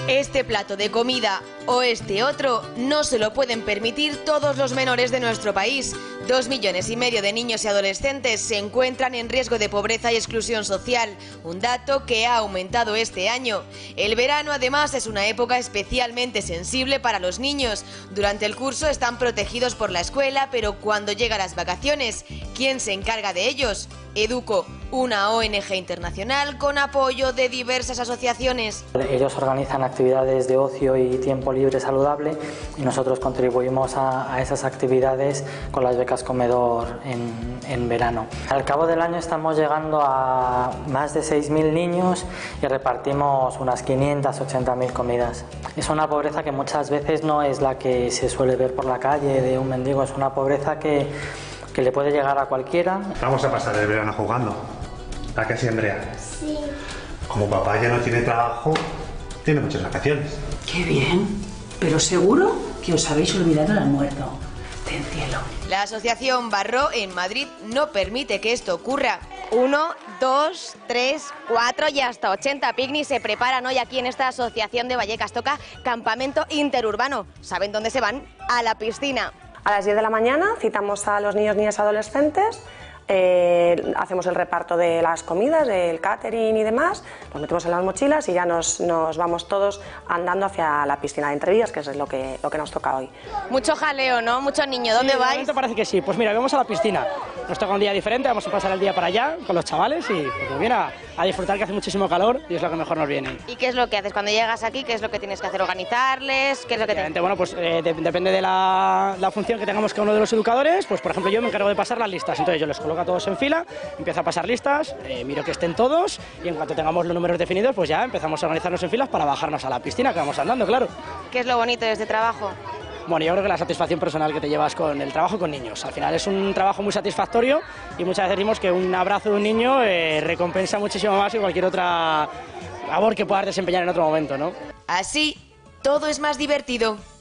Este plato de comida o este otro no se lo pueden permitir todos los menores de nuestro país. 2,5 millones de niños y adolescentes se encuentran en riesgo de pobreza y exclusión social, un dato que ha aumentado este año. El verano, además, es una época especialmente sensible para los niños. Durante el curso están protegidos por la escuela, pero cuando llegan las vacaciones, ¿quién se encarga de ellos? Educo, una ONG internacional con apoyo de diversas asociaciones. Ellos organizan actividades de ocio y tiempo libre saludable y nosotros contribuimos a esas actividades con las becas comedor en verano. Al cabo del año estamos llegando a más de 6.000 niños y repartimos unas 580.000 comidas. Es una pobreza que muchas veces no es la que se suele ver por la calle de un mendigo, es una pobreza que le puede llegar a cualquiera. Vamos a pasar el verano jugando. ¿A qué sí, Andrea? Sí. Como papá ya no tiene trabajo, tiene muchas vacaciones. ¡Qué bien! Pero seguro que os habéis olvidado el almuerzo. Ten cielo. La asociación Barro en Madrid no permite que esto ocurra. 1, 2, 3, 4 y hasta 80 picnics se preparan hoy aquí en esta asociación de Vallecas. Toca campamento interurbano. ¿Saben dónde se van? A la piscina. A las 10 de la mañana citamos a los niños, niñas y adolescentes, hacemos el reparto de las comidas, del catering y demás, los metemos en las mochilas y ya nos vamos todos andando hacia la piscina de Entrevías, que es lo que nos toca hoy. Mucho jaleo, ¿no? Muchos niños. ¿Dónde Sí, vais? de momento parece que sí. Pues mira, vamos a la piscina. Nos toca un día diferente, vamos a pasar el día para allá con los chavales y pues viene a disfrutar, que hace muchísimo calor y es lo que mejor nos viene. ¿Y qué es lo que haces cuando llegas aquí? ¿Qué es lo que tienes que hacer? ¿Organizarles? ¿Qué es lo que Bueno, pues depende de la función que tengamos cada uno de los educadores. Pues por ejemplo yo me encargo de pasar las listas, entonces yo les coloco a todos en fila, empiezo a pasar listas, miro que estén todos y en cuanto tengamos los números definidos pues ya empezamos a organizarnos en filas para bajarnos a la piscina, que vamos andando, claro. ¿Qué es lo bonito de este trabajo? Bueno, yo creo que la satisfacción personal que te llevas con el trabajo con niños. Al final es un trabajo muy satisfactorio y muchas veces decimos que un abrazo de un niño recompensa muchísimo más que cualquier otra labor que puedas desempeñar en otro momento, ¿no? Así, todo es más divertido.